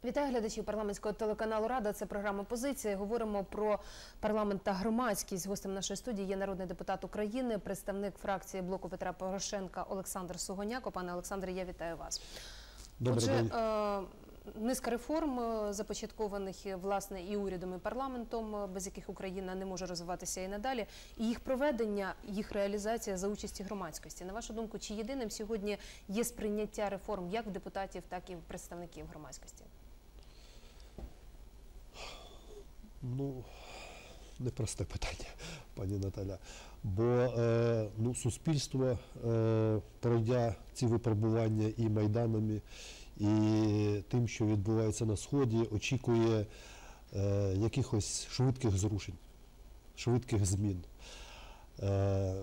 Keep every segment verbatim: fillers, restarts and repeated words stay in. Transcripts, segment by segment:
Вітаю глядачів парламентського телеканалу «Рада». Це програма «Позиція». Говоримо про парламент та громадськість. Гостем нашої студії є народний депутат України, представник фракції блоку Петра Порошенка Олександр Сугоняко. Пане Олександре, я вітаю вас. Добрий день. Отже, низка реформ, започаткованих, власне, і урядом, і парламентом, без яких Україна не може розвиватися і надалі, і їх проведення, їх реалізація за участі громадськості. На вашу думку, чи єдиним сьогодні є сприйняття реформ як в депутатів, так і в представників громадськості? Ну, непросте питання, пані Наталя. Бо е, ну, суспільство, е, пройдя ці випробування і Майданами, і тим, що відбувається на Сході, очікує е, якихось швидких зрушень, швидких змін. Е,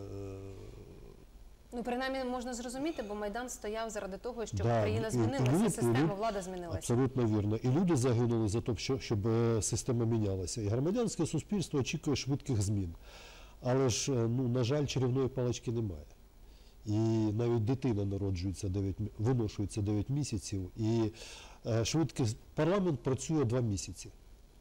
Ну, принаймні, можна зрозуміти, бо Майдан стояв заради того, щоб да, країна змінилася, люди, система люди, влади змінилася. Абсолютно вірно. І люди загинули за те, що, щоб система мінялася. І громадянське суспільство очікує швидких змін. Але ж, ну, на жаль, чарівної палички немає. І навіть дитина народжується, дев'ять, виношується дев'ять місяців. І е, швидкий парламент працює два місяці.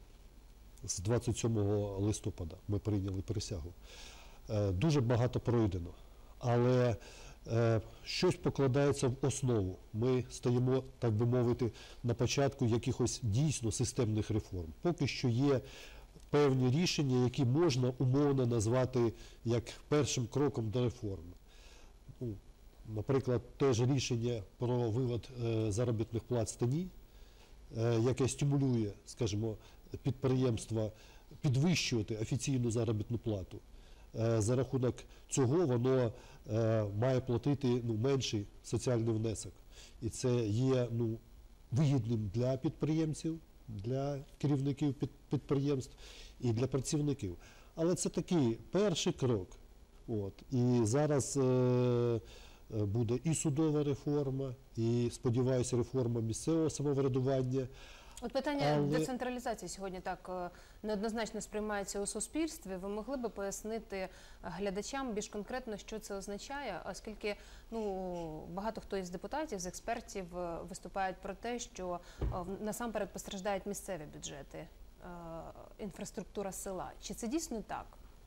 З двадцять сьомого листопада ми прийняли присягу. Е, дуже багато пройдено. Але е, щось покладається в основу. Ми стоїмо, так би мовити, на початку якихось дійсно системних реформ. Поки що є певні рішення, які можна умовно назвати як першим кроком до реформи. Ну, наприклад, те ж рішення про вивод е, заробітних плат з тіні, е, яке стимулює, скажімо, підприємства підвищувати офіційну заробітну плату. За рахунок цього воно е, має платити, ну, менший соціальний внесок. І це є, ну, вигідним для підприємців, для керівників під, підприємств і для працівників. Але це такий перший крок. От. І зараз е, буде і судова реформа, і, сподіваюся, реформа місцевого самоврядування. От питання Але... децентралізації сьогодні так неоднозначно сприймається у суспільстві. Ви могли би пояснити глядачам більш конкретно, що це означає, оскільки, ну, багато хто із депутатів, з експертів виступають про те, що насамперед постраждають місцеві бюджети, інфраструктура села. Чи це дійсно так?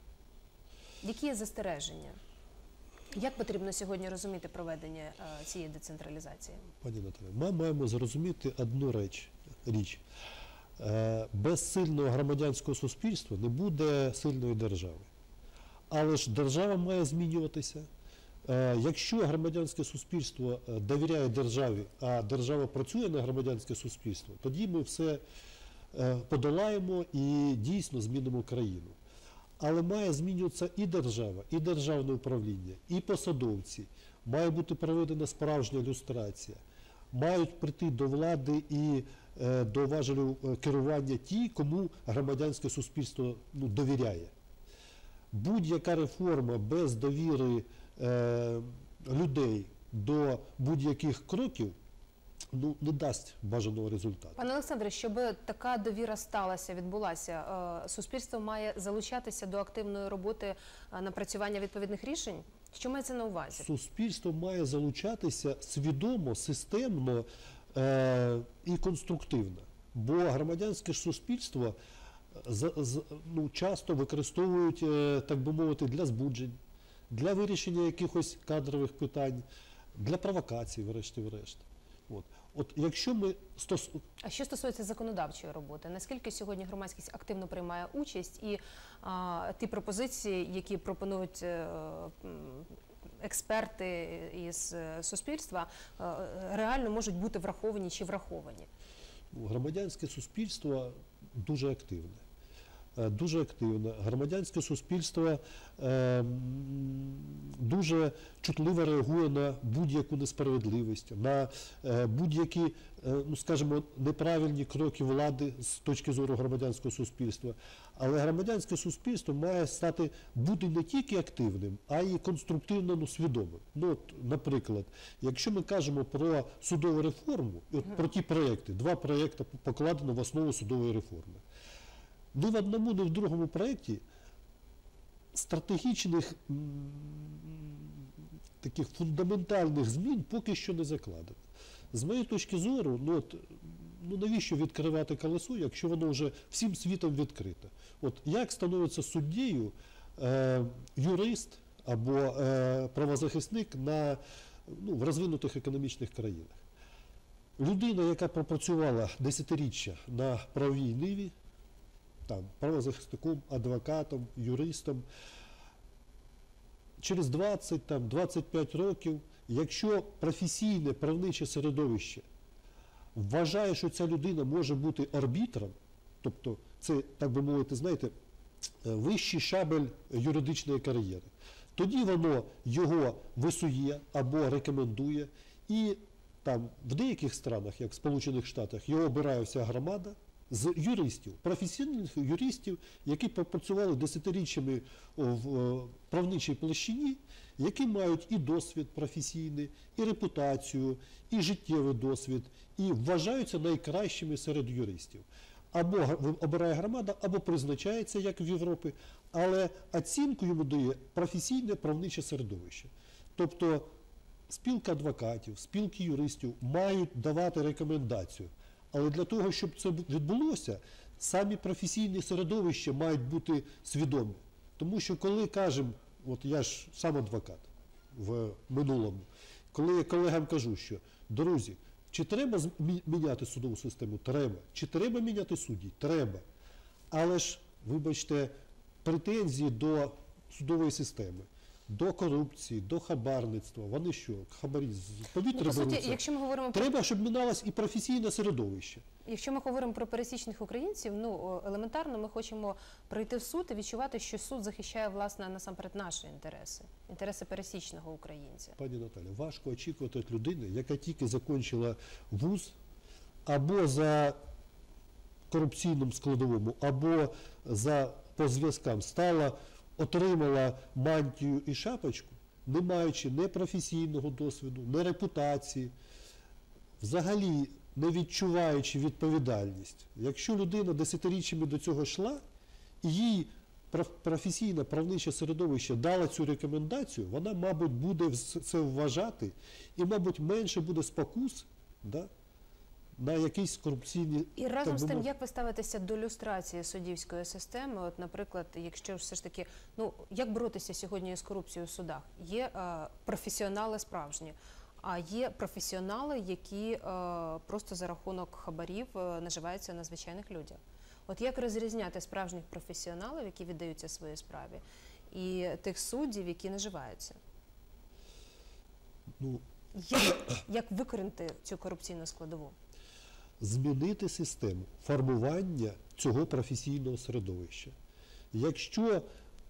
Які є застереження? Як потрібно сьогодні розуміти проведення е, цієї децентралізації? Пані Наталі, ми маємо зрозуміти одну річ. річ. Е, без сильного громадянського суспільства не буде сильної держави. Але ж держава має змінюватися. Е, якщо громадянське суспільство довіряє державі, а держава працює на громадянське суспільство, тоді ми все е, подолаємо і дійсно змінимо країну. Але має змінюватися і держава, і державне управління, і посадовці. Має бути проведена справжня люстрація. Мають прийти до влади і е, до важелів керування ті, кому громадянське суспільство, ну, довіряє. Будь-яка реформа без довіри е, людей до будь-яких кроків, ну, не дасть бажаного результату. Пане Олександре, щоб така довіра сталася, відбулася, суспільство має залучатися до активної роботи напрацювання відповідних рішень? Що мається на увазі? Суспільство має залучатися свідомо, системно е, і конструктивно. Бо громадянське суспільство з, з, ну, часто використовують, е, так би мовити, для збуджень, для вирішення якихось кадрових питань, для провокацій, врешті-решт. От. От якщо ми стос... А що стосується законодавчої роботи, наскільки сьогодні громадськість активно приймає участь і а, ті пропозиції, які пропонують а, експерти із суспільства, а, реально можуть бути враховані чи враховані? Громадянське суспільство дуже активне. Дуже активно. Громадянське суспільство е, дуже чутливо реагує на будь-яку несправедливість, на е, будь-які, е, ну, скажімо, неправильні кроки влади з точки зору громадянського суспільства. Але громадянське суспільство має стати, бути не тільки активним, а й конструктивно, ну, свідомим. Ну, от, наприклад, якщо ми кажемо про судову реформу, от, про ті проєкти, два проєкти покладено в основу судової реформи. Ні в одному, ні в другому проєкті стратегічних таких фундаментальних змін поки що не закладено. З моєї точки зору, ну, от, ну навіщо відкривати колесо, якщо воно вже всім світом відкрите? От як становиться суддєю е, юрист або е, правозахисник на, ну, в розвинутих економічних країнах? Людина, яка пропрацювала десятиріччя на правовій ниві, там, правозахисником, адвокатом, юристом, через двадцять, там, двадцять п'ять років, якщо професійне правниче середовище вважає, що ця людина може бути арбітром, тобто це, так би мовити, знаєте, вищий шабель юридичної кар'єри, тоді воно його висує або рекомендує, і там в деяких странах, як в Сполучених Штатах, його обирає вся громада з юристів, професійних юристів, які попрацювали десятиріччями в правничій площині, які мають і досвід професійний, і репутацію, і життєвий досвід, і вважаються найкращими серед юристів. Або обирає громада, або призначається, як в Європі, але оцінку йому дає професійне правниче середовище. Тобто спілка адвокатів, спілки юристів мають давати рекомендацію. Але для того, щоб це відбулося, самі професійні середовища мають бути свідомі. Тому що коли кажемо, от я ж сам адвокат в минулому, коли я колегам кажу, що, друзі, чи треба міняти судову систему? Треба. Чи треба міняти судді? Треба. Але ж, вибачте, претензії до судової системи, до корупції, до хабарництва, вони що, хабарі з повітря Ну, по суті, беруться? якщо ми говоримо про Треба, щоб мінялось і професійне середовище. Якщо ми говоримо про пересічних українців, ну елементарно ми хочемо прийти в суд і відчувати, що суд захищає, власне, насамперед наші інтереси, інтереси пересічного українця. Пані Наталя, важко очікувати від людини, яка тільки закінчила вуз, або за корупційним складовому, або за по зв'язкам стала, отримала мантію і шапочку, не маючи ні професійного досвіду, ні репутації, взагалі не відчуваючи відповідальність. Якщо людина десятиріччями до цього йшла, і їй професійне правниче середовище дало цю рекомендацію, вона, мабуть, буде це вважати і, мабуть, менше буде спокус, да, на якісь корупційні... І разом з тим, як ви ставитеся до люстрації суддівської системи? От, наприклад, якщо все ж таки, ну, як боротися сьогодні з корупцією в судах? Є е, професіонали справжні, а є професіонали, які е, просто за рахунок хабарів е, наживаються на звичайних людях. От як розрізняти справжніх професіоналів, які віддаються своїй справі, і тих суддів, які наживаються? Ну, як, як викорінити цю корупційну складову? Змінити систему формування цього професійного середовища. Якщо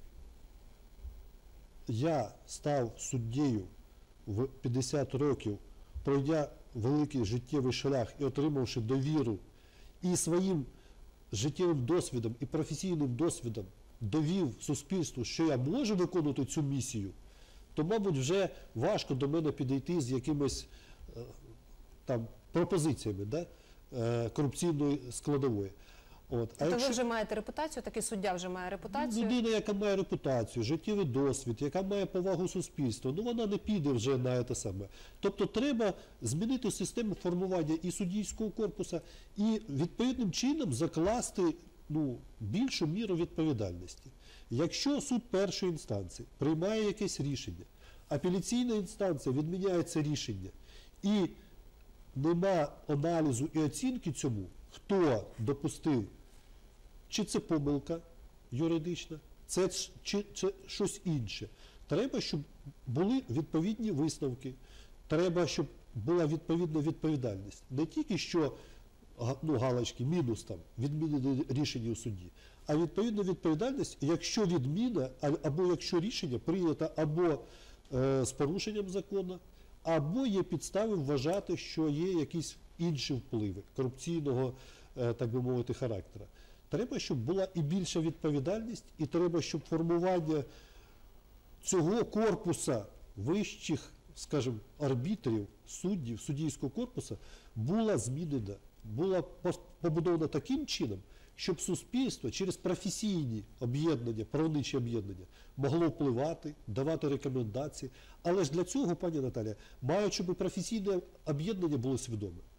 я став суддєю в п'ятдесят років, пройдя великий життєвий шлях і отримавши довіру, і своїм життєвим досвідом і професійним досвідом довів суспільству, що я можу виконувати цю місію, то, мабуть, вже важко до мене підійти з якимись там пропозиціями, да, корупційної складової. От. Тобто якщо... ви вже маєте репутацію, такий суддя вже має репутацію? Людина, яка має репутацію, життєвий досвід, яка має повагу суспільства, ну вона не піде вже на те саме. Тобто треба змінити систему формування і суддівського корпусу, і відповідним чином закласти, ну, більшу міру відповідальності. Якщо суд першої інстанції приймає якесь рішення, апеляційна інстанція відміняє це рішення, і нема аналізу і оцінки цьому, хто допустив, чи це помилка юридична, це, чи це щось інше. Треба, щоб були відповідні висновки, треба, щоб була відповідна відповідальність. Не тільки, що, ну, галочки, мінус там, відмінені рішення у суді, а відповідна відповідальність, якщо відміна, або якщо рішення прийнято або е, з порушенням закону, або є підстави вважати, що є якісь інші впливи корупційного, е, так би мовити, характера. Треба, щоб була і більша відповідальність, і треба, щоб формування цього корпуса вищих, скажімо, арбітрів, суддів, суддівського корпусу була змінена, була побудована таким чином, щоб суспільство через професійні об'єднання, правничі об'єднання могло впливати, давати рекомендації. Але ж для цього, пані Наталя, мають, щоб професійне об'єднання було свідоме.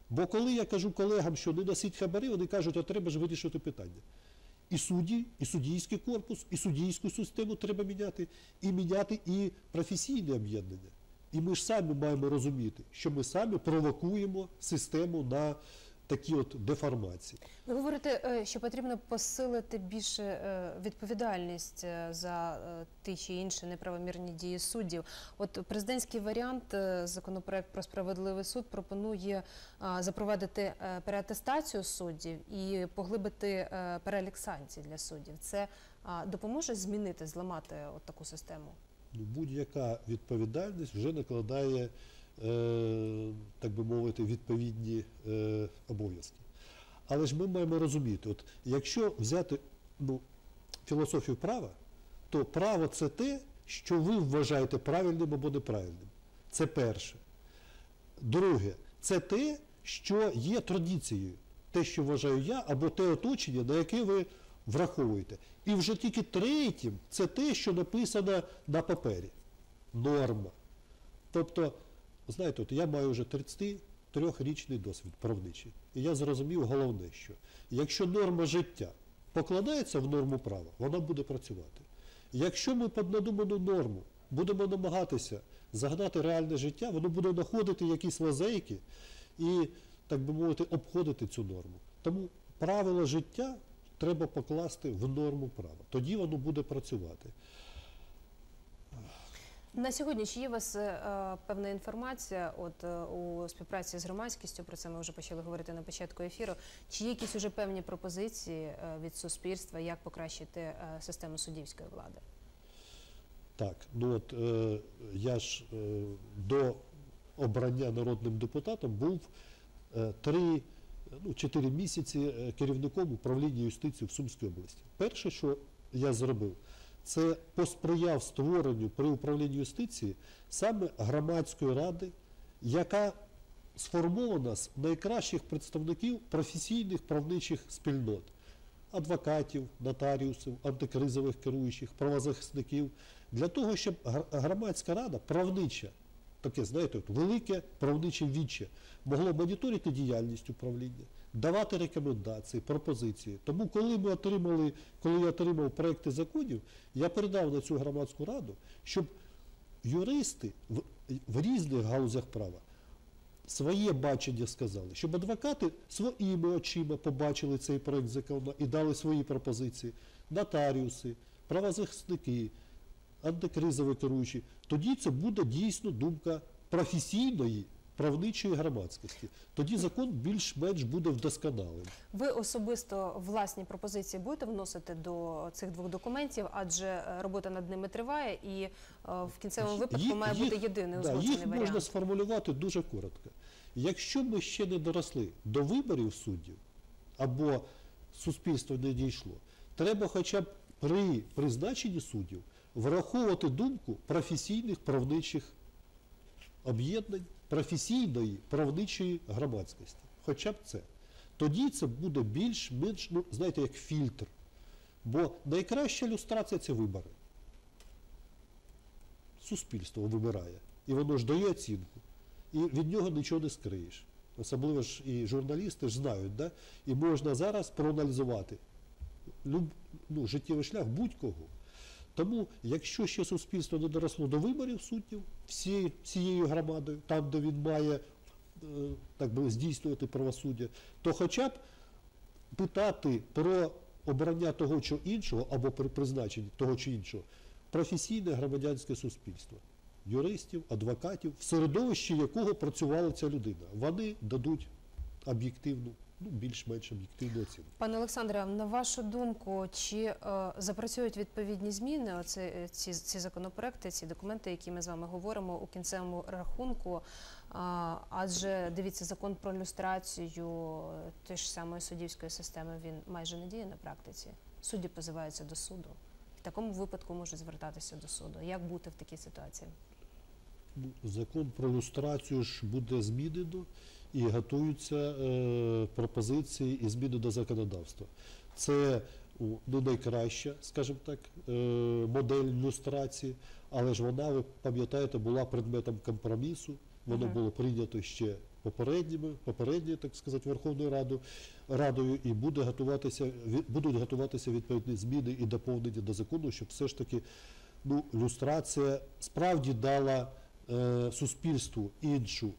Бо коли я кажу колегам, що не носіть хабарі, вони кажуть, а треба ж вирішити питання. І судді, і суддійський корпус, і суддійську систему треба міняти, і міняти і професійне об'єднання. І ми ж самі маємо розуміти, що ми самі провокуємо систему на такі от деформації. Ви говорите, е, що потрібно посилити більше е, відповідальність е, за е, ті чи інші неправомірні дії суддів. От президентський варіант, е, законопроект про справедливий суд, пропонує е, запровадити е, переатестацію суддів і поглибити е, перелік санкцій для суддів. Це е, допоможе змінити, зламати от таку систему? Ну, будь-яка відповідальність вже накладає, е, так би мовити, відповідні е, обов'язки. Але ж ми маємо розуміти, от якщо взяти ну, філософію права, то право – це те, що ви вважаєте правильним або неправильним. Це перше. Друге, це те, що є традицією. Те, що вважаю я, або те оточення, на яке ви враховуєте. І вже тільки третім – це те, що написано на папері. Норма. Тобто, знаєте, от я маю вже тридцятитрирічний досвід правничий. І я зрозумів головне, що якщо норма життя покладається в норму права, вона буде працювати. Якщо ми під надуману норму будемо намагатися загнати реальне життя, воно буде знаходити якісь лазейки і, так би мовити, обходити цю норму. Тому правила життя треба покласти в норму права. Тоді воно буде працювати. На сьогодні чи є у вас е, певна інформація от, е, у співпраці з громадськістю, про це ми вже почали говорити на початку ефіру, чи є якісь уже певні пропозиції е, від суспільства, як покращити е, систему суддівської влади? Так, ну от е, я ж е, до обрання народним депутатом був е, три, ну, чотири місяці е, керівником управління юстиції в Сумській області. Перше, що я зробив, це посприяв створенню при управлінні юстиції саме громадської ради, яка сформована з найкращих представників професійних правничих спільнот. Адвокатів, нотаріусів, антикризових керуючих, правозахисників. Для того, щоб громадська рада, правнича, таке, знаєте, от, велике правниче віче, могло моніторити діяльність управління, давати рекомендації, пропозиції. Тому, коли ми отримали, коли я отримав проекти законів, я передав на цю громадську раду, щоб юристи в, в різних галузях права своє бачення сказали, щоб адвокати своїми очима побачили цей проект закону і дали свої пропозиції, нотаріуси, правозахисники, антикризові керуючі. Тоді це буде дійсно думка професійної правничої громадськості. Тоді закон більш-менш буде вдосконалим. Ви особисто власні пропозиції будете вносити до цих двох документів, адже робота над ними триває і е, в кінцевому випадку Їх- має їх- бути єдиний да, узгоджений їх варіант. можна сформулювати дуже коротко. Якщо ми ще не доросли до виборів суддів, або суспільство не дійшло, треба хоча б при призначенні суддів враховувати думку професійних правничих об'єднань, професійної правничої громадськості. Хоча б це. Тоді це буде більш-менш, ну, знаєте, як фільтр. Бо найкраща люстрація – це вибори. Суспільство вибирає. І воно ж дає оцінку. І від нього нічого не скриєш. Особливо ж і журналісти ж знають, да? І можна зараз проаналізувати люб, ну, життєвий шлях будь-кого. Тому, якщо ще суспільство не доросло до виборів суддів всі, всією громадою, там, де він має е, так би, здійснювати правосуддя, то хоча б питати про обрання того чи іншого, або при призначенні того чи іншого, професійне громадянське суспільство, юристів, адвокатів, в середовищі якого працювала ця людина. Вони дадуть об'єктивну, ну, більш-менш об'єктивну оцінку. Пане Олександре, на вашу думку, чи е, запрацюють відповідні зміни, оці, ці, ці законопроекти, ці документи, які ми з вами говоримо у кінцевому рахунку? А, адже, дивіться, закон про люстрацію тієї ж самої суддівської системи, він майже не діє на практиці. Судді позиваються до суду. В такому випадку можуть звертатися до суду. Як бути в такій ситуації? Ну, закон про люстрацію ж буде змінено і готуються е, пропозиції і зміни до законодавства. Це ну, не найкраща, скажімо так, е, модель люстрації, але ж вона, ви пам'ятаєте, була предметом компромісу. Воно Мгм. було прийнято ще попередніми, попередньою, так сказати, Верховною Радою, Радою і буде готуватися, від- будуть готуватися відповідні зміни і доповнення до закону, щоб все ж таки ну, люстрація справді дала е, суспільству іншу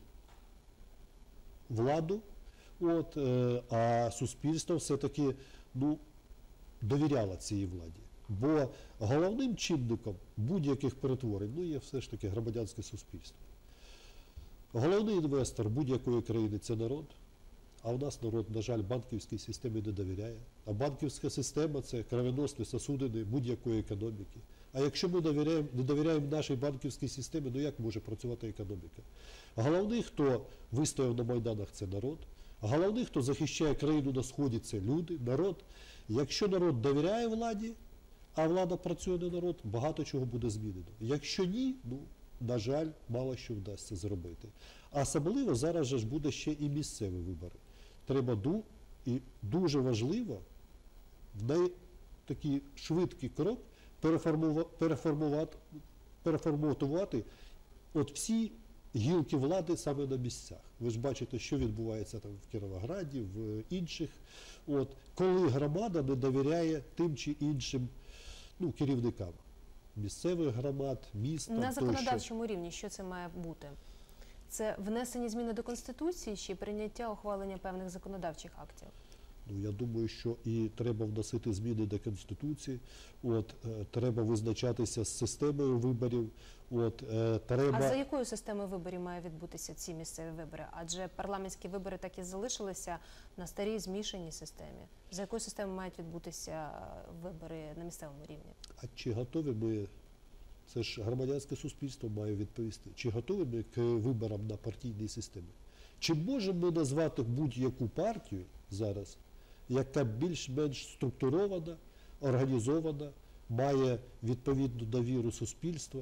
владу, от, е, а суспільство все-таки ну, довіряло цій владі. Бо головним чинником будь-яких перетворень ну, є все ж таки громадянське суспільство. Головний інвестор будь-якої країни – це народ, а у нас народ, на жаль, банківській системі не довіряє. А банківська система – це кровоносні сосудини будь-якої економіки. А якщо ми довіряємо, не довіряємо нашій банківській системі, ну як може працювати економіка? Головний, хто вистояв на Майданах – це народ. Головний, хто захищає країну на Сході – це люди, народ. Якщо народ довіряє владі, а влада працює на народ, багато чого буде змінено. Якщо ні, ну, на жаль, мало що вдасться зробити. А особливо зараз же ж буде ще і місцеві вибори. Треба ду, і дуже важливо в най такий швидкий крок переформувати, переформувати, переформатувати от всі гілки влади саме на місцях. Ви ж бачите, що відбувається там в Кіровограді, в інших. От, коли громада не довіряє тим чи іншим ну, керівникам місцевих громад, міст. На там, законодавчому рівні що це має бути? Це внесені зміни до Конституції чи прийняття, ухвалення певних законодавчих актів? Ну, я думаю, що і треба вносити зміни до Конституції, от, е, треба визначатися з системою виборів, от, е, треба... А за якою системою виборів має відбутися ці місцеві вибори? Адже парламентські вибори так і залишилися на старій змішаній системі. За якою системою мають відбутися вибори на місцевому рівні? А чи готові ми, це ж громадянське суспільство має відповісти, чи готові ми к виборам на партійній системі? Чи можемо ми назвати будь-яку партію зараз, яка більш-менш структурована, організована, має відповідну довіру суспільства?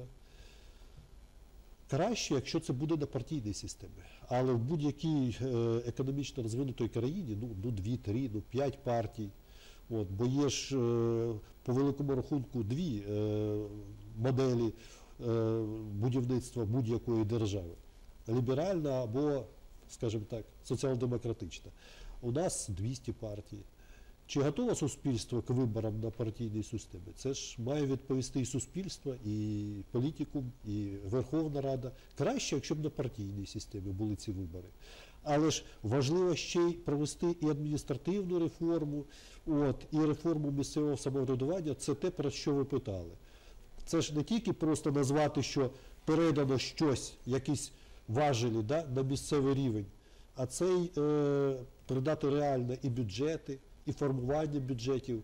Краще, якщо це буде на партійній системі. Але в будь-якій е, економічно розвинутій країні, ну, ну дві-три, ну п'ять партій, от, бо є ж е, по великому рахунку дві е, моделі е, будівництва будь-якої держави. Ліберальна або, скажімо так, соціал-демократична. У нас двісті партій. Чи готове суспільство к виборам на партійній системі? Це ж має відповісти і суспільство, і політикум, і Верховна Рада. Краще, якщо б на партійній системі були ці вибори. Але ж важливо ще й провести і адміністративну реформу, от, і реформу місцевого самоврядування. Це те, про що ви питали. Це ж не тільки просто назвати, що передано щось, якісь важелі, да, на місцевий рівень, а це й е, передати реально і бюджети, і формування бюджетів,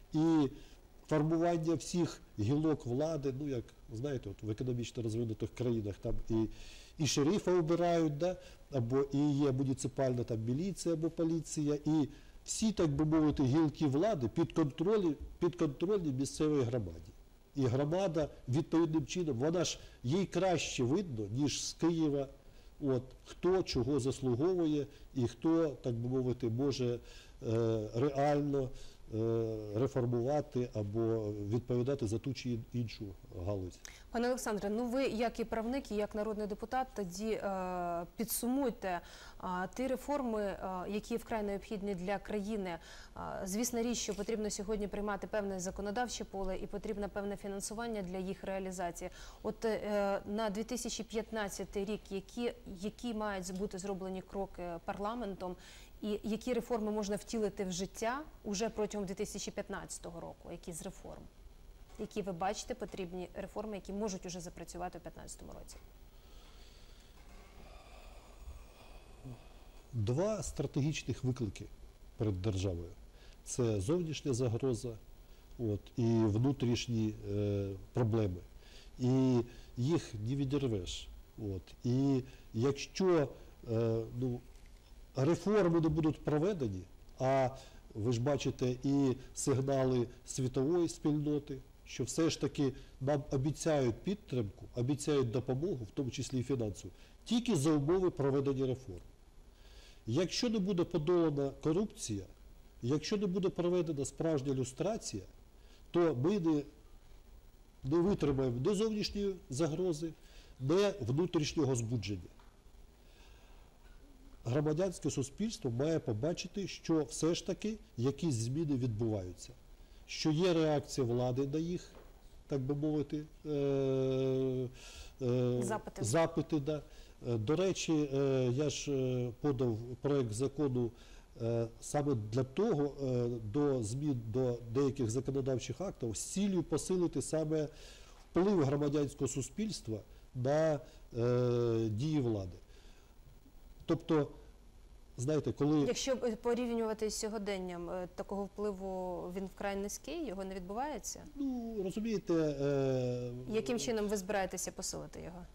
і формування всіх гілок влади, ну як, знаєте, от в економічно розвинутих країнах там і, і шерифа обирають, да, або і є муніципальна там міліція або поліція, і всі, так би мовити, гілки влади підконтрольні, підконтрольні місцевій громаді. І громада відповідним чином, вона ж їй краще видно, ніж з Києва, от, хто чого заслуговує і хто, так би мовити, може е, реально е, реформувати або відповідати за ту чи іншу галузь. Пане Олександре, ну ви, як і правник, і як народний депутат, тоді е, підсумуйте е, ті реформи, е, які вкрай необхідні для країни. Е, звісно, річ, що потрібно сьогодні приймати певне законодавче поле і потрібно певне фінансування для їх реалізації. От е, на дві тисячі п'ятнадцятий рік, які, які мають бути зроблені кроки парламентом, і які реформи можна втілити в життя уже протягом дві тисячі п'ятнадцятого року, які з реформ? Які ви бачите потрібні реформи, які можуть уже запрацювати у дві тисячі п'ятнадцятому році? Два стратегічних виклики перед державою. Це зовнішня загроза, от, і внутрішні е, проблеми. І їх не відірвеш. От. І якщо е, ну, реформи не будуть проведені, а ви ж бачите і сигнали світової спільноти, що все ж таки нам обіцяють підтримку, обіцяють допомогу, в тому числі і фінансову, тільки за умови проведення реформ. Якщо не буде подолана корупція, якщо не буде проведена справжня люстрація, то ми не, не витримаємо ні зовнішньої загрози, ні внутрішнього збудження. громадянське суспільство має побачити, що все ж таки якісь зміни відбуваються, що є реакція влади на їх, так би мовити, е- е- Запити. запити да. Е, До речі, е, я ж е, подав проект закону е, саме для того, е, до змін до деяких законодавчих актів з цілею посилити саме вплив громадянського суспільства на е, дії влади. Тобто, знаєте, коли... Якщо порівнювати з сьогоденням, е, такого впливу він вкрай низький, його не відбувається? Ну, розумієте... Е, Яким чином ви збираєтеся посилити його?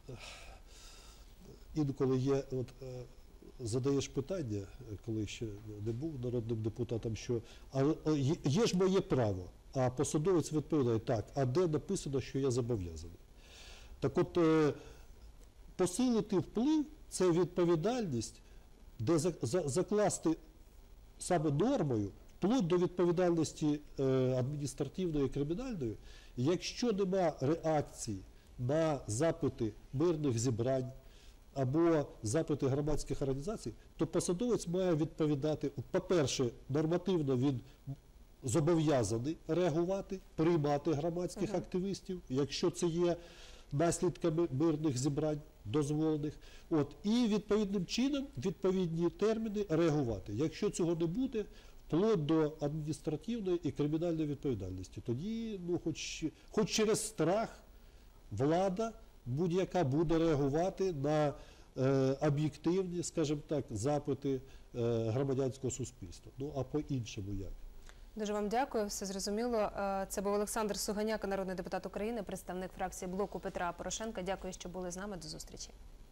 Інколи є, от, е, задаєш питання, коли ще не був народним депутатом, що а, е, є, є ж моє право, а посадовець відповідає, так, а де написано, що я зобов'язаний? Так от, е, посилити вплив – це відповідальність, де за, за, закласти саме нормою, вплоть до відповідальності е, адміністративної і кримінальної, якщо нема реакції на запити мирних зібрань, або запити громадських організацій, то посадовець має відповідати, по-перше, нормативно він зобов'язаний реагувати, приймати громадських Ага. активістів, якщо це є наслідками мирних зібрань дозволених, от, і відповідним чином, відповідні терміни реагувати. Якщо цього не буде, вплоть до адміністративної і кримінальної відповідальності, тоді, ну, хоч, хоч через страх влада будь-яка буде реагувати на е, об'єктивні, скажімо так, запити е, громадянського суспільства. Ну, а по-іншому як? Дуже вам дякую, все зрозуміло. Е, Це був Олександр Сугоняко, народний депутат України, представник фракції блоку Петра Порошенка. Дякую, що були з нами. До зустрічі.